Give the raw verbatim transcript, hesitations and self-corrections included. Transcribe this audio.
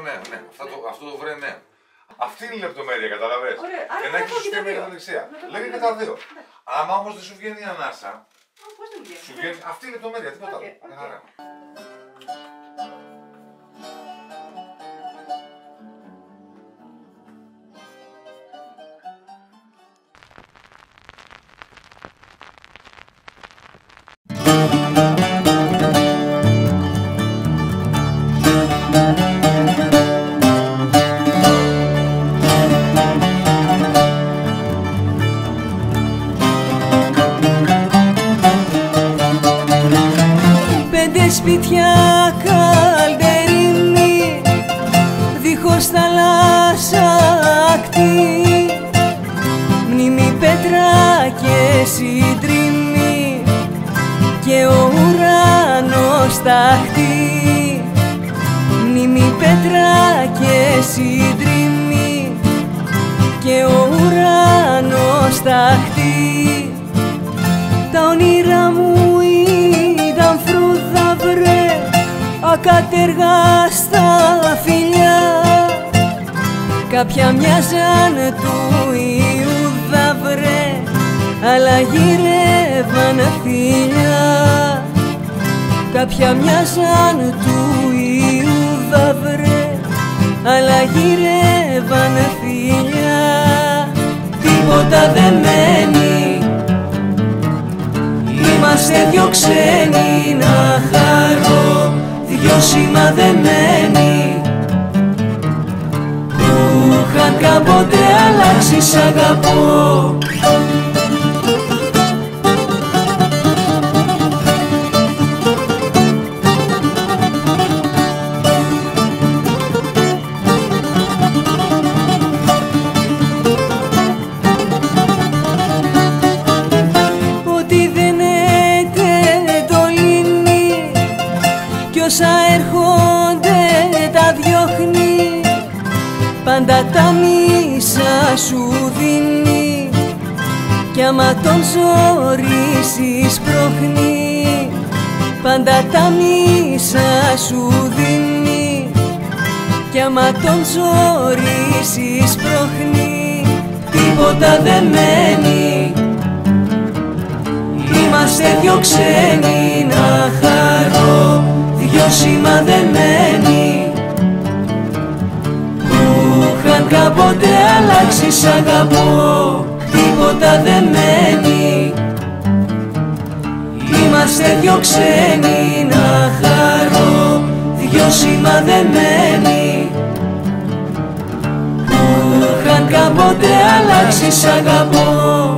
ναι, ναι. Αυτό το, αυτό το βρε, ναι. Αυτή είναι η λεπτομέρεια, καταλαβες. Και να έχεις σωστή μεγαλοδεξία. Λέγε και τα δύο. Άμα όμως δεν σου βγαίνει η ανάσα, σου βγαίνει αυτή η λεπτομέρεια, τίποτα άλλο. Σπίτια καλτερίνη, δίχως θαλάσσα ακτή, μνήμη πέτρα και συντρίμμη και ο ουρανός ταχτή. Μνήμη πέτρα και συντρίμμη και ο ουρανός ταχτή. Τα όνειρά μου ήταν φρούδα βρε, ακατεργάστα φιλιά, κάποια μοιάζαν του Ιούδα βρε, αλλά γύρευαν φιλιά. Κάποια μοιάζαν του Ιούδα βρε, αλλά γύρευαν φιλιά. Τίποτα δεν μένει, είμαστε δυο ξένοι να χαρώ, δυο σημαδεμένοι που είχαν κάποτε αλλάξει σ' αγαπώ. Όσα έρχονται τα διώχνει, πάντα τα μίσα σου δίνει, κι άμα τον ζωρίσεις πρόχνει, πάντα τα μίσα σου δίνει, κι άμα τον ζωρίσεις πρόχνει. Τίποτα δεν μένει, είμαστε δυο ξένοι να χαρώ, δυο σημαδεμένοι που είχαν κάποτε αλλάξει σ' αγαπώ. Τίποτα δεν μένει, είμαστε δυο ξένοι να χαρώ, δυο σημαδεμένοι που είχαν κάποτε αλλάξει σ' αγαπώ.